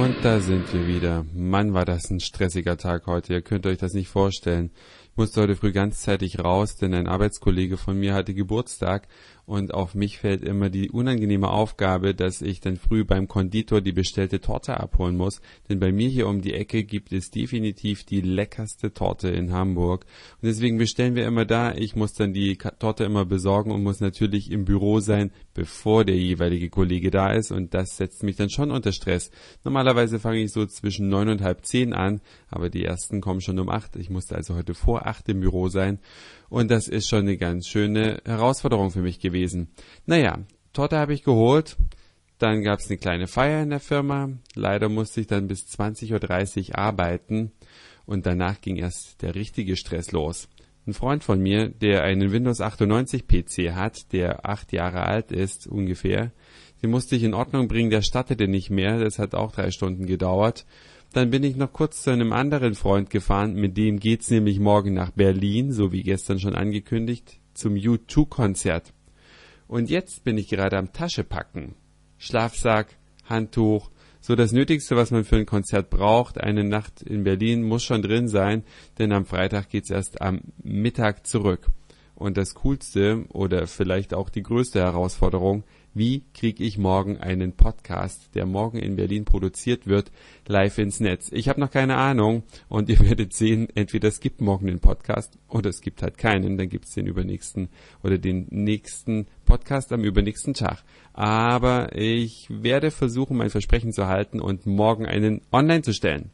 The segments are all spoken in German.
Und da sind wir wieder. Mann, war das ein stressiger Tag heute. Ihr könnt euch das nicht vorstellen. Ich musste heute früh ganzzeitig raus, denn ein Arbeitskollege von mir hatte Geburtstag und auf mich fällt immer die unangenehme Aufgabe, dass ich dann früh beim Konditor die bestellte Torte abholen muss, denn bei mir hier um die Ecke gibt es definitiv die leckerste Torte in Hamburg und deswegen bestellen wir immer da. Ich muss dann die Torte immer besorgen und muss natürlich im Büro sein, bevor der jeweilige Kollege da ist und das setzt mich dann schon unter Stress. Normalerweise fange ich so zwischen 9 und halb 10 an, aber die ersten kommen schon um 8. Ich musste also heute vor 8 im Büro sein. Und das ist schon eine ganz schöne Herausforderung für mich gewesen. Naja, Torte habe ich geholt. Dann gab es eine kleine Feier in der Firma. Leider musste ich dann bis 20:30 Uhr arbeiten. Und danach ging erst der richtige Stress los. Ein Freund von mir, der einen Windows 98 PC hat, der 8 Jahre alt ist ungefähr, den musste ich in Ordnung bringen, der startete nicht mehr. Das hat auch 3 Stunden gedauert. Dann bin ich noch kurz zu einem anderen Freund gefahren, mit dem geht's nämlich morgen nach Berlin, so wie gestern schon angekündigt, zum U2-Konzert. Und jetzt bin ich gerade am Taschepacken. Schlafsack, Handtuch, so das Nötigste, was man für ein Konzert braucht. Eine Nacht in Berlin muss schon drin sein, denn am Freitag geht's erst am Mittag zurück. Und das Coolste oder vielleicht auch die größte Herausforderung: Wie kriege ich morgen einen Podcast, der morgen in Berlin produziert wird, live ins Netz? Ich habe noch keine Ahnung und ihr werdet sehen, entweder es gibt morgen den Podcast oder es gibt halt keinen. Dann gibt es den übernächsten oder den nächsten Podcast am übernächsten Tag. Aber ich werde versuchen, mein Versprechen zu halten und morgen einen online zu stellen.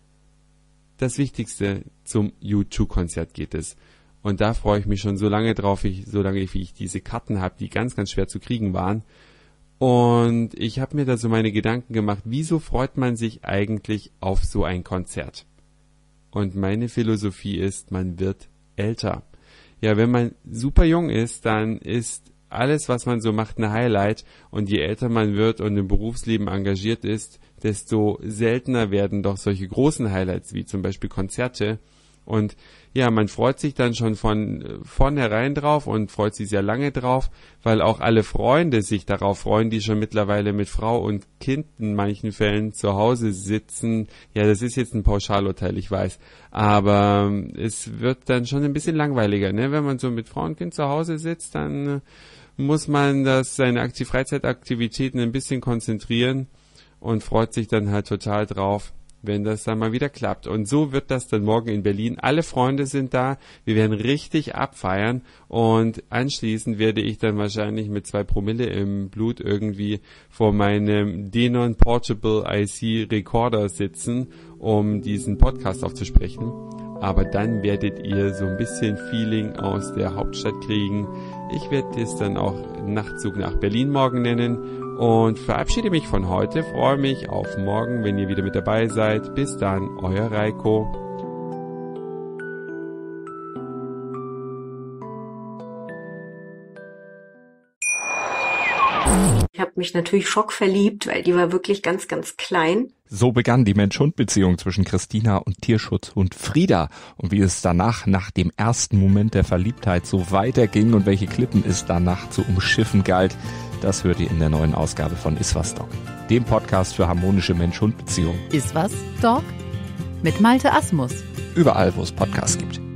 Das Wichtigste zum U2-Konzert geht es. Und da freue ich mich schon so lange drauf, wie ich diese Karten habe, die ganz, ganz schwer zu kriegen waren. Und ich habe mir da so meine Gedanken gemacht, wieso freut man sich eigentlich auf so ein Konzert? Und meine Philosophie ist, man wird älter. Ja, wenn man super jung ist, dann ist alles, was man so macht, ein Highlight. Und je älter man wird und im Berufsleben engagiert ist, desto seltener werden doch solche großen Highlights wie zum Beispiel Konzerte. Und ja, man freut sich dann schon von vornherein drauf und freut sich sehr lange drauf, weil auch alle Freunde sich darauf freuen, die schon mittlerweile mit Frau und Kind in manchen Fällen zu Hause sitzen. Ja, das ist jetzt ein Pauschalurteil, ich weiß, aber es wird dann schon ein bisschen langweiliger, ne? Wenn man so mit Frau und Kind zu Hause sitzt, dann muss man seine Freizeitaktivitäten ein bisschen konzentrieren und freut sich dann halt total drauf, wenn das dann mal wieder klappt. Und so wird das dann morgen in Berlin. Alle Freunde sind da, wir werden richtig abfeiern und anschließend werde ich dann wahrscheinlich mit 2 Promille im Blut irgendwie vor meinem Denon Portable IC Recorder sitzen, um diesen Podcast aufzusprechen. Aber dann werdet ihr so ein bisschen Feeling aus der Hauptstadt kriegen. Ich werde es dann auch Nachtzug nach Berlin morgen nennen. Und verabschiede mich von heute, freue mich auf morgen, wenn ihr wieder mit dabei seid. Bis dann, euer Reiko. Ich habe mich natürlich schockverliebt, weil die war wirklich ganz, ganz klein. So begann die Mensch-Hund-Beziehung zwischen Christina und Tierschutzhund Frieda. Und wie es danach, nach dem ersten Moment der Verliebtheit, so weiterging und welche Klippen es danach zu umschiffen galt, das hört ihr in der neuen Ausgabe von Iswas Dog, dem Podcast für harmonische Mensch-Hund-Beziehungen. Iswas Dog mit Malte Asmus. Überall, wo es Podcasts gibt.